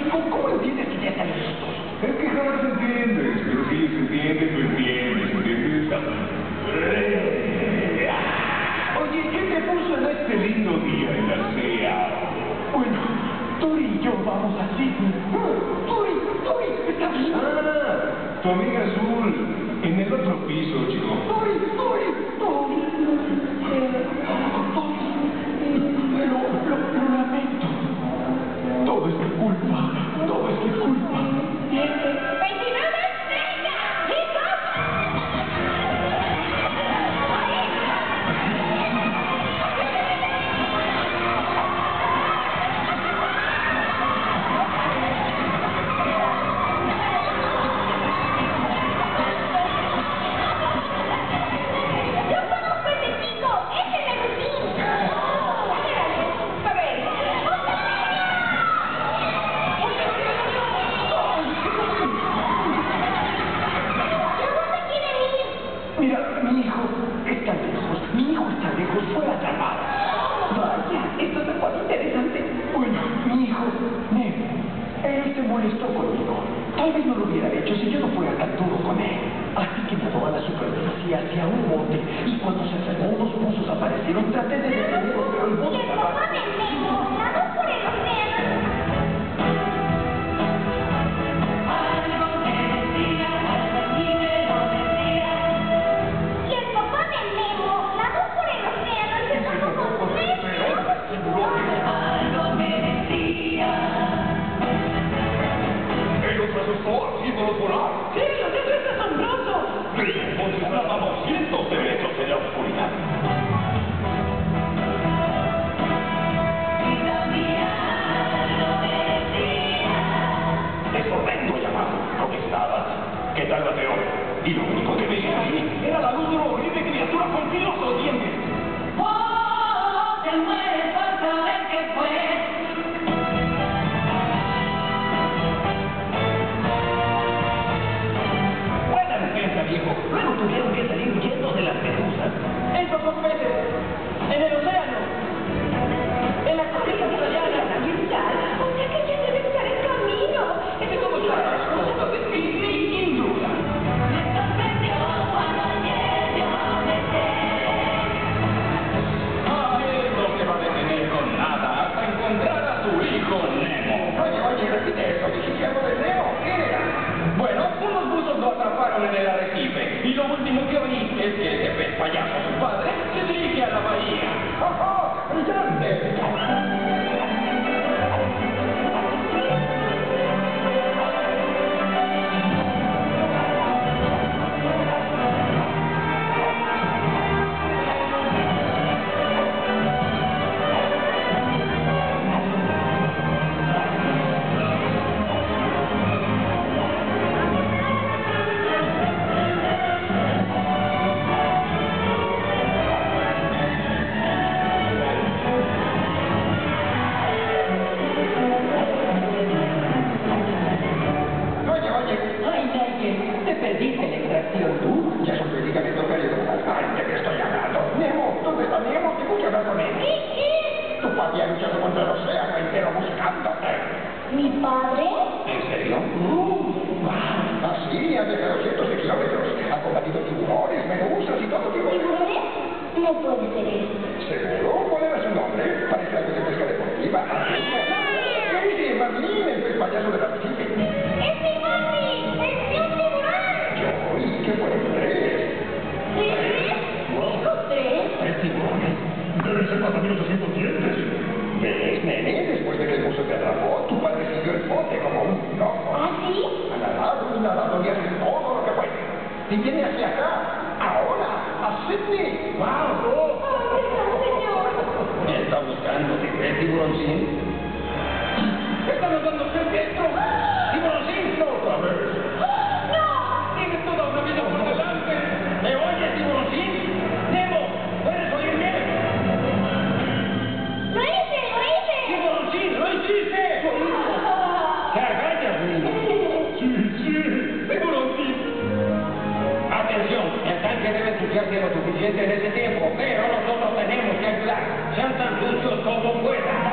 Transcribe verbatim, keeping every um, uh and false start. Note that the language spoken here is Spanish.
¿Cómo, cómo entiendes que ya están listos? Es que jamás entiendes, pero si ellos entienden, tú entiendes, ¿entiendes? Oye, ¿qué te puso en este lindo día en la C E A? Bueno, Tori y yo vamos a Sydney. ¡Tori! ¡Tori! ¡Está bien! Ah, tu amiga Azul, en el otro piso, chico. ¡Tori! ¡Tori! ¡Tori! ¡Tori! Lo, lo, lo lamento. Todo es mi culpa. Todo es mi culpa. ¡veintinueve treinta! ¡Listos! ¡Yo conozco ese chico! ¡Ese es el Rutín! A ver. Mira, mi hijo está lejos. Mi hijo está lejos. Fue atrapado. Vaya, esto es algo interesante. Bueno, mi hijo, Nemo, él se molestó conmigo. Tal vez no lo hubiera hecho si yo no fuera tan duro con él. Así que nadó a la superficie hacia un bote. Y cuando se acercó, unos buzos aparecieron. Traté de detenerlos, pero el bote ¡Y el estaba... papá de Nemo nadó por el océano! Y el papá de Nemo nadó por el océano y se tocó con tres Algo me decía. Él nos asustó haciéndonos volar. ¡Sí, eso es asombroso! Desde entonces nadamos cientos de metros en la oscuridad. Vida mía, algo me decía. Estupendo llamado. ¿Cómo estabas? ¿Qué tal Mateo? Y lo único que veía ahí Era la luz de una horrible criatura con filosos dientes. Oh, te mueres por saber qué fue. Buena defensa, viejo. Luego tuvieron que salir huyendo de las medusas. ¡Esos son peces! ¡En el océano! ¡En la corriente océana! O sea que ya debe estar en camino. ¡Ese es como las cosas de mí, sin duda! Me sorprendió cuando ayer yo me sé. A él no se va a detener con nada hasta encontrar a su hijo Nemo. Oye, oye, repite eso. ¿Dijiste algo de Nemo? ¿Qué era? Bueno, unos buzos lo atraparon en el arrecife. Y lo último que oí es que ese pez payaso, su padre, se dirige a la bahía. ¡Ajá! ¡Brillante! Oye, oye. Ay, Nigel, ¿te perdiste la extracción tú? Ya es un medicamento cardiovascular. Ay, ¿de qué estoy hablando? Nemo, ¿dónde está Nemo? Tengo que hablar con él. ¿Qué es? Tu papi ha luchado contra el océano entero buscándote. ¿Mi padre? ¿En serio? Uh, así, ha viajado cientos de kilómetros. Ha combatido tiburones, medusas y todo tipo de... ¿Tiburones? No puede ser eso. ¿Seguro? ¿Cuál era su nombre? Parece algo de pesca deportiva. Sí, sí, Marlín, el pez payaso del arrecife. ¡Es mi papi! ¡Es un tiburón! Yo, ¿y qué fueron tres? ¿Tres? ¿Dijo tres? ¿Tres tiburones? Deben ser cuatro mil ochocientos dientes. ¿Ves, nene? Después de que el buzo te atrapó, tu padre siguió el bote como un loco. ¿Ah, sí? Ha nadado y nadado y hace todo lo que puede. Y viene hacia acá, ahora, a Sydney. ¡Wow! ¡Ay, señor! ¿Qué está buscando? ¿Qué tiburoncín? ¡Están andando hacia el centro! ¡Tiburoncín! ¡No otra vez! ¡No! ¡Tienes toda una vida por delante! ¿Me oyes, tiburoncín? ¡Nemo! ¿Puedes oírme? ¡Lo hice! ¡Lo hice! ¡Tiburoncín! ¡Lo hiciste! ¡Te agallas, niño! ¡Sí, sí! ¡Tiburoncín! Atención, el tanque debe ensuciarse lo suficiente en ese tiempo, pero nosotros tenemos que ayudar. Sean tan sucios como puedan.